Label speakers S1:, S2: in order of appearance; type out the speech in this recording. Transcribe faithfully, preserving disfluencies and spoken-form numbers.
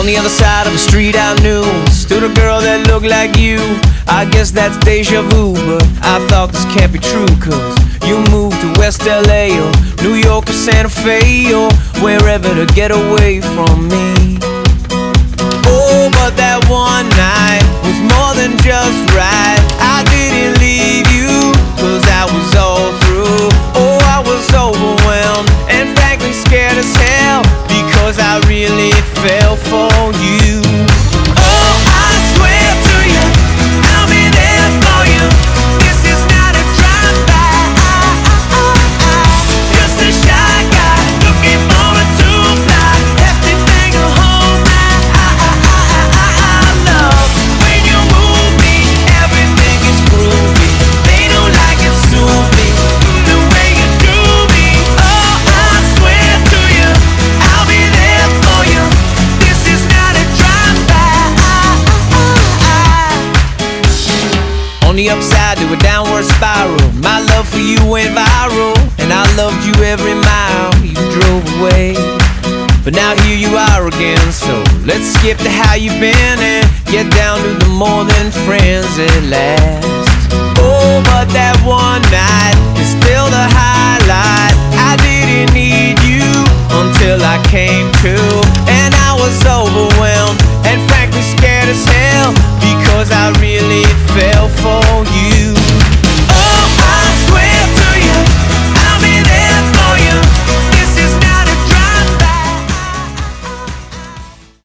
S1: the other side of the street I knew stood a girl that looked like you. I guess that's deja vu, but I thought this can't be true, cause you moved to West L A or New York or Santa Fe or wherever to get away from me. Oh, but that one night was more than just right. I didn't leave you, cause I was all through. Oh, I was overwhelmed and frankly scared as hell, because I really fell for you. Oh, I swear to you, I'll be there for you. This is not a drive-by, just a shy guy looking for a two-fly. Hefty thing to hold my love. When you move me, everything is groovy. They don't like it, sue me the way you do me. Oh, I swear to you, I'll be there for you. This is not a drive-by. On the upside to a downward spiral, my love for you went viral, and I loved you every mile you drove away. But now here you are again, so let's skip to how you've been and get down to the more than friends at last. Oh, but that one night is still the highlight. I didn't need you until I came to, and I was overwhelmed and frankly scared as hell, because I really felt